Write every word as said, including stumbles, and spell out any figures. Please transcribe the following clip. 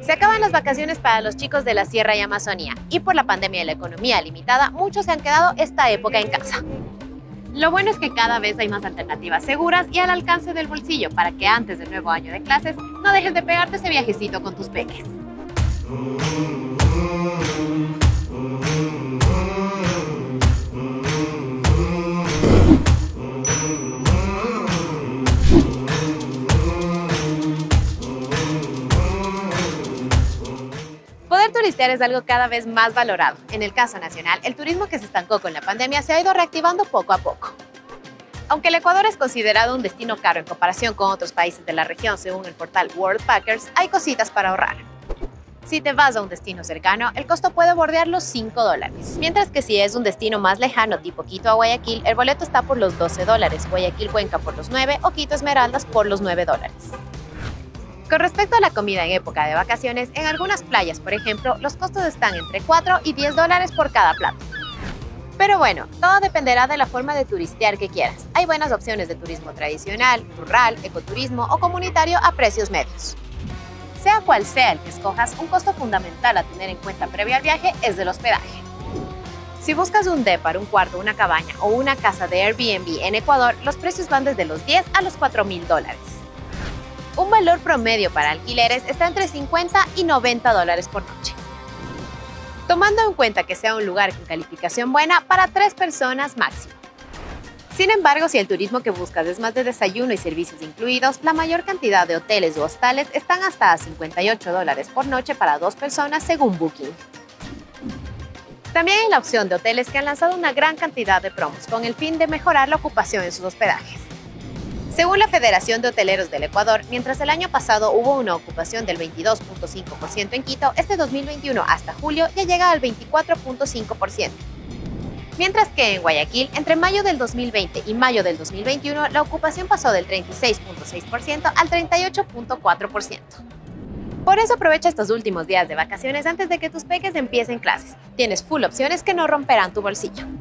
Se acaban las vacaciones para los chicos de la Sierra y Amazonía, y por la pandemia y la economía limitada, muchos se han quedado esta época en casa. Lo bueno es que cada vez hay más alternativas seguras y al alcance del bolsillo para que antes del nuevo año de clases no dejes de pegarte ese viajecito con tus peques. Poder turistear es algo cada vez más valorado. En el caso nacional, el turismo que se estancó con la pandemia se ha ido reactivando poco a poco. Aunque el Ecuador es considerado un destino caro en comparación con otros países de la región según el portal Worldpackers, hay cositas para ahorrar. Si te vas a un destino cercano, el costo puede bordear los cinco dólares. Mientras que si es un destino más lejano, tipo Quito a Guayaquil, el boleto está por los doce dólares, Guayaquil-Cuenca por los nueve o Quito-Esmeraldas por los nueve dólares. Con respecto a la comida en época de vacaciones, en algunas playas, por ejemplo, los costos están entre cuatro y diez dólares por cada plato. Pero bueno, todo dependerá de la forma de turistear que quieras. Hay buenas opciones de turismo tradicional, rural, ecoturismo o comunitario a precios medios. Sea cual sea el que escojas, un costo fundamental a tener en cuenta previo al viaje es el hospedaje. Si buscas un depar, un cuarto, una cabaña o una casa de Airbnb en Ecuador, los precios van desde los diez a los cuatro mil dólares. Un valor promedio para alquileres está entre cincuenta y noventa dólares por noche. Tomando en cuenta que sea un lugar con calificación buena para tres personas máximo. Sin embargo, si el turismo que buscas es más de desayuno y servicios incluidos, la mayor cantidad de hoteles u hostales están hasta a cincuenta y ocho dólares por noche para dos personas según Booking. También hay la opción de hoteles que han lanzado una gran cantidad de promos con el fin de mejorar la ocupación en sus hospedajes. Según la Federación de Hoteleros del Ecuador, mientras el año pasado hubo una ocupación del veintidós punto cinco por ciento en Quito, este dos mil veintiuno hasta julio ya llega al veinticuatro punto cinco por ciento. Mientras que en Guayaquil, entre mayo del dos mil veinte y mayo del dos mil veintiuno, la ocupación pasó del treinta y seis punto seis por ciento al treinta y ocho punto cuatro por ciento. Por eso aprovecha estos últimos días de vacaciones antes de que tus peques empiecen clases. Tienes full opciones que no romperán tu bolsillo.